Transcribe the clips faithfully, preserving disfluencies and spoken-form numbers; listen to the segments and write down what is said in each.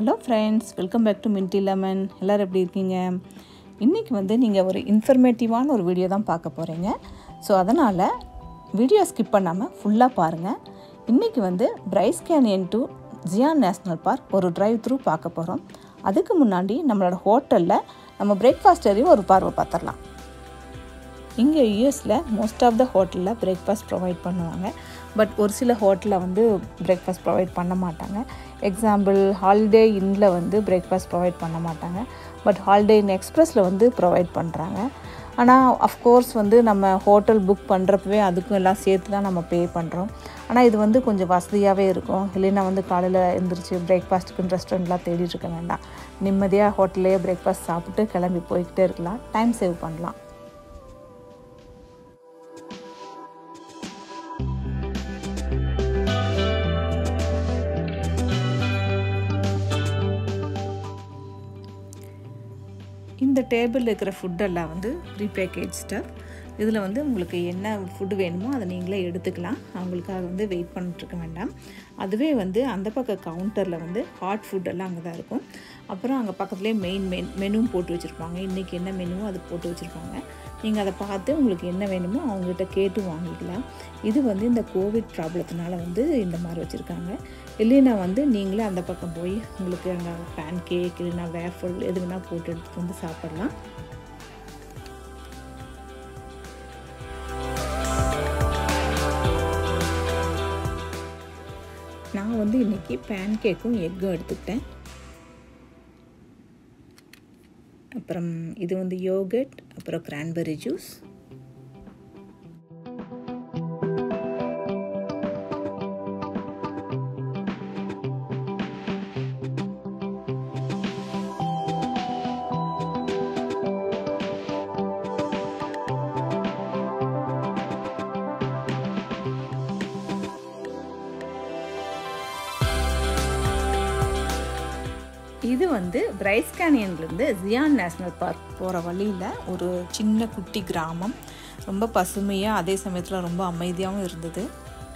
Hello friends, welcome back to Minty Lemon. எல்லாரும் எப்படி இருக்கீங்க? இன்னைக்கு வந்து நீங்கள் ஒரு இன்ஃபர்மேட்டிவான ஒரு வீடியோ தான் பார்க்க போகிறீங்க. ஸோ அதனால் வீடியோ ஸ்கிப் பண்ணாமல் ஃபுல்லாக பாருங்கள். இன்றைக்கி வந்து Bryce Canyon to Zion National Park ஒரு ட்ரைவ் த்ரூ பார்க்க போகிறோம். அதுக்கு முன்னாடி நம்மளோட ஹோட்டலில் நம்ம பிரேக்ஃபாஸ்ட் வரையும் ஒரு பார்வை பார்த்துடலாம். இங்கே யூஎஸில் மோஸ்ட் ஆஃப் த ஹோட்டலில் பிரேக்ஃபாஸ்ட் ப்ரொவைட் பண்ணுவாங்க. பட் ஒரு சில ஹோட்டலில் வந்து பிரேக்ஃபாஸ்ட் ப்ரொவைட் பண்ண மாட்டாங்க. எக்ஸாம்பிள் ஹாலிடே இன்னில் வந்து பிரேக்ஃபாஸ்ட் ப்ரொவைட் பண்ண மாட்டாங்க. பட் ஹாலிடே இன் எக்ஸ்பிரஸில் வந்து ப்ரொவைட் பண்ணுறாங்க. ஆனால் அஃப்கோர்ஸ் வந்து நம்ம ஹோட்டல் புக் பண்ணுறப்பவே அதுக்கும் எல்லாம் சேர்த்து தான் நம்ம பே பண்ணுறோம். ஆனால் இது வந்து கொஞ்சம் வசதியாகவே இருக்கும். இல்லைன்னா வந்து காலையில் எழுந்திரிச்சு பிரேக்ஃபாஸ்ட்டுக்குன்னு ரெஸ்டாரண்ட்லாம் தேடிட்டு இருக்க வேண்டாம். நிம்மதியாக ஹோட்டல்லையே பிரேக்ஃபாஸ்ட் சாப்பிட்டு கிளம்பி போய்கிட்டே இருக்கலாம். டைம் சேவ் பண்ணலாம். இந்த டேபிளில் இருக்கிற ஃபுட்டெல்லாம் வந்து ப்ரீ பேக்கேஜ் ஸ்டஃப். இதில் வந்து உங்களுக்கு என்ன ஃபுட்டு வேணுமோ அதை நீங்களே எடுத்துக்கலாம். அவங்களுக்காக வந்து வெயிட் பண்ணிட்டுருக்க வேண்டாம். அதுவே வந்து அந்த பக்கம் கவுண்டரில் வந்து ஹாட் ஃபுட்டெல்லாம் அங்கே தான் இருக்கும். அப்புறம் அங்கே பக்கத்துலேயே மெயின் மென் மெனுவும் போட்டு வச்சுருப்பாங்க. இன்றைக்கி என்ன மெனுவோ அது போட்டு வச்சுருப்பாங்க. நீங்கள் அதை பார்த்து உங்களுக்கு என்ன வேணுமோ அவங்ககிட்ட கேட்டு வாங்கிக்கலாம். இது வந்து இந்த கோவிட் ப்ராப்ளத்தினால வந்து இந்த மாதிரி வச்சுருக்காங்க. இல்லைன்னா வந்து நீங்களே அந்த பக்கம் போய் உங்களுக்கு அங்கே பேன் கேக் இல்லைன்னா வேஃபல் எது வேணால் போட்டு எடுத்துகிட்டு வந்து சாப்பிட்லாம். நான் வந்து இன்றைக்கி பேன் கேக்கும் எக்கும் எடுத்துக்கிட்டேன். அப்புறம் இது வந்து யோகட், அப்புறம் கிரான்பெர்ரி ஜூஸ். இது வந்து பிரைஸ் கேனியன்லேருந்து ஜியான் நேஷ்னல் பார்க் போகிற வழியில் ஒரு சின்ன குட்டி கிராமம். ரொம்ப பசுமையாக அதே சமயத்தில் ரொம்ப அமைதியாகவும் இருந்தது.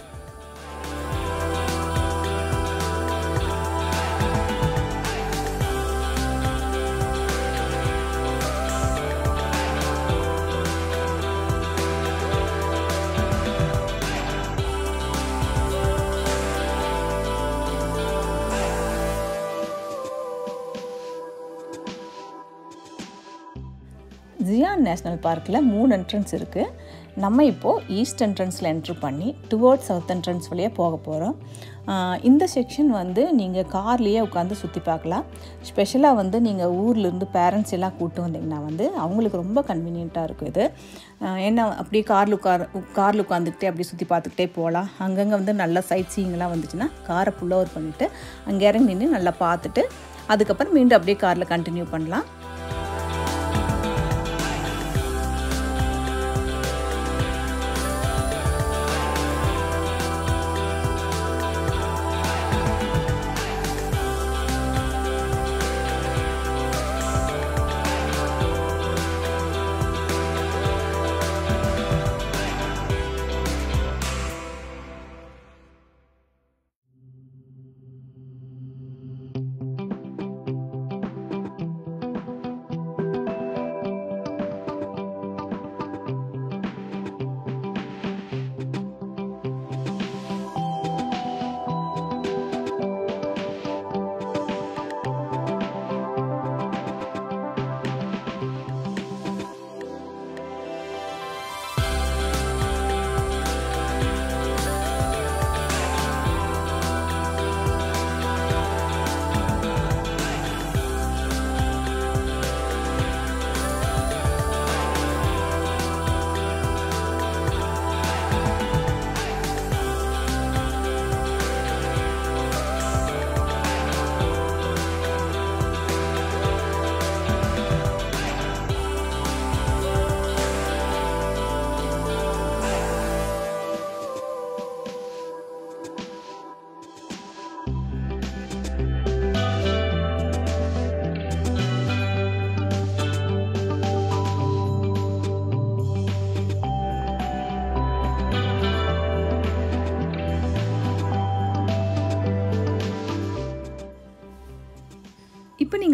ஜியான் நேஷ்னல் பார்க்கில் மூணு என்ட்ரன்ஸ் இருக்குது. நம்ம இப்போது ஈஸ்ட் என்ட்ரன்ஸில் என்ட்ரு பண்ணி டுவர்ட்ஸ் சவுத் என்ட்ரன்ஸ் வழியாக போக போகிறோம். இந்த செக்ஷன் வந்து நீங்கள் கார்லேயே உட்காந்து சுற்றி பார்க்கலாம். ஸ்பெஷலாக வந்து நீங்கள் ஊர்லேருந்து பேரண்ட்ஸ் எல்லாம் கூப்பிட்டு வந்தீங்கன்னா வந்து அவங்களுக்கு ரொம்ப கன்வீனியண்ட்டாக இருக்கும். இது ஏன்னா அப்படியே காரில் உட்கார் காரில் உட்காந்துக்கிட்டே அப்படியே சுற்றி பார்த்துக்கிட்டே போகலாம். அங்கங்கே வந்து நல்ல சைட் சீயிங்லாம் வந்துச்சுன்னா காரை ஃபுல் ஓவர் பண்ணிவிட்டு அங்கே இறங்கி நின்று நல்லா பார்த்துட்டு அதுக்கப்புறம் மீண்டும் அப்படியே காரில் கண்டினியூ பண்ணலாம்.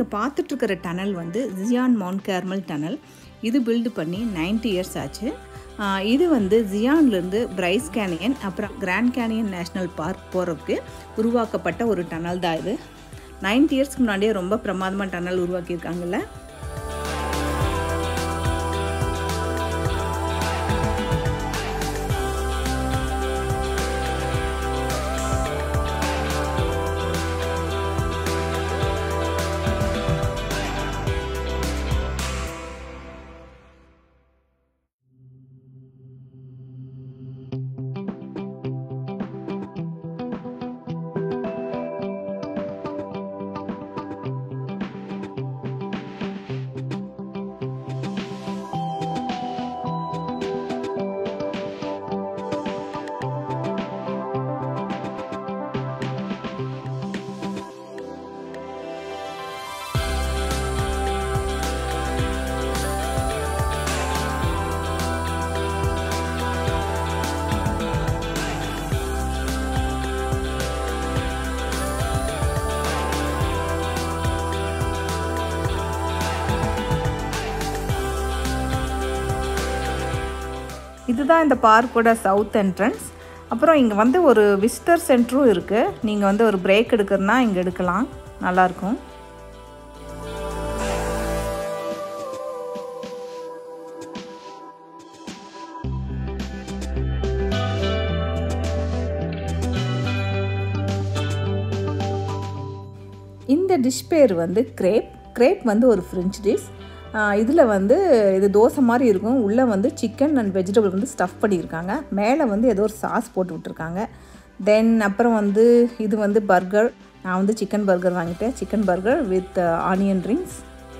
நீங்கள் பார்த்துட்ருக்கிற டனல் வந்து ஜியான் மவுண்ட் கேர்மல் டனல். இது பில்டு பண்ணி நைன்ட்டி இயர்ஸ் ஆச்சு. இது வந்து ஜியான்லேருந்து பிரைஸ் கேனியன் அப்புறம் கிராண்ட் கேனியன் நேஷ்னல் பார்க் போகிறதுக்கு உருவாக்கப்பட்ட ஒரு டனல் தான் இது. நைன்ட்டி இயர்ஸ்க்கு முன்னாடியே ரொம்ப பிரமாதமாக டனல் உருவாக்கியிருக்காங்கல்ல. இதுதான் இந்த பார்க்கோட சவுத் என்ட்ரன்ஸ். அப்புறம் இங்கே வந்து ஒரு விசிட்டர் சென்டரும் இருக்குது. நீங்கள் வந்து ஒரு பிரேக் எடுக்கிறதுனா இங்கே எடுக்கலாம், நல்லாயிருக்கும். இந்த டிஷ் பேர் வந்து கிரேப். கிரேப் வந்து ஒரு ஃப்ரெஞ்ச் டிஷ். இதில் வந்து இது தோசை மாதிரி இருக்கும். உள்ளே வந்து சிக்கன் அண்ட் வெஜிடபிள் வந்து ஸ்டஃப் பண்ணியிருக்காங்க. மேலே வந்து ஏதோ ஒரு சாஸ் போட்டு விட்டுருக்காங்க. தென் அப்புறம் வந்து இது வந்து பர்கர். நான் வந்து சிக்கன் பர்கர் வாங்கிட்டேன். Chicken burger with onion rings.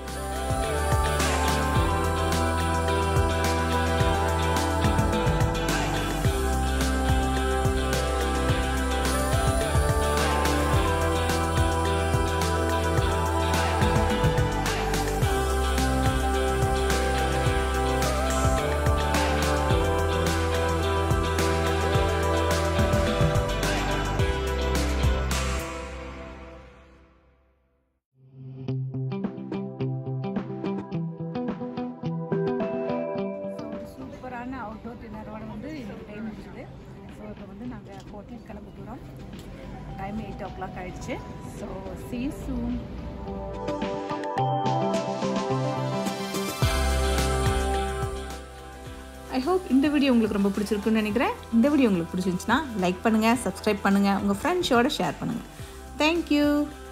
Outdoor டின்னரோட வந்து இன்னைக்கு டைம் முடிச்சுது. ஸோ இப்போ வந்து நாங்கள் ஹோட்டல் கிளம்ப போகிறோம். டைம் எயிட் ஓ கிளாக் ஆகிடுச்சு. So see you soon. I hope இந்த வீடியோ உங்களுக்கு ரொம்ப பிடிச்சிருக்குன்னு நினைக்கிறேன். இந்த வீடியோ உங்களுக்கு பிடிச்சிருந்துச்சுன்னா லைக் பண்ணுங்கள், சப்ஸ்கிரைப் பண்ணுங்கள், உங்கள் ஃப்ரெண்ட்ஸோட ஷேர் பண்ணுங்கள். தேங்க்யூ.